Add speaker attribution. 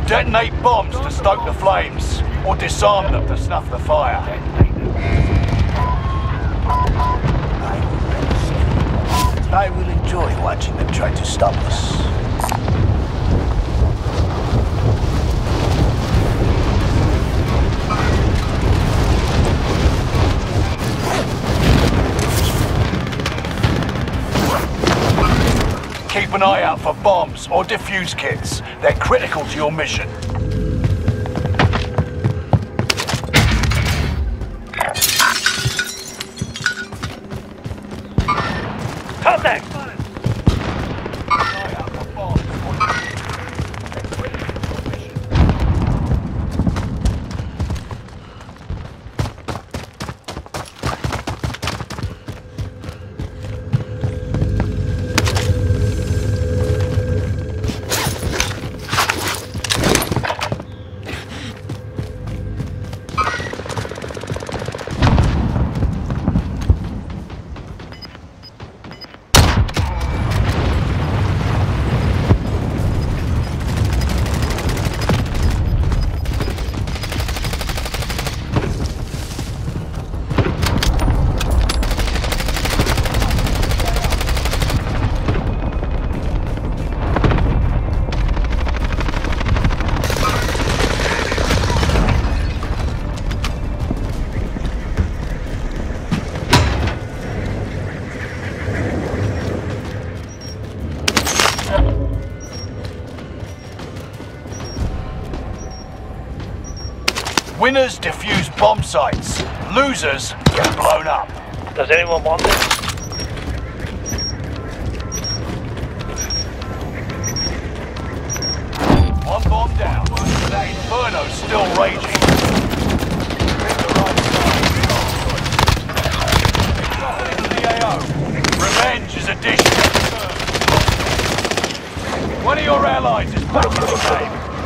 Speaker 1: Detonate bombs to stoke the flames, or disarm them to snuff the fire.
Speaker 2: I will enjoy watching them try to stop us.
Speaker 1: Keep an eye out for bombs or defuse kits. They're critical to your mission.
Speaker 3: Contact!
Speaker 1: Winners defuse bomb sites. Losers get blown up.
Speaker 3: Does anyone want this?
Speaker 1: One bomb down. That inferno's still raging. The AO. Revenge is a dish. One of your allies is back in the game.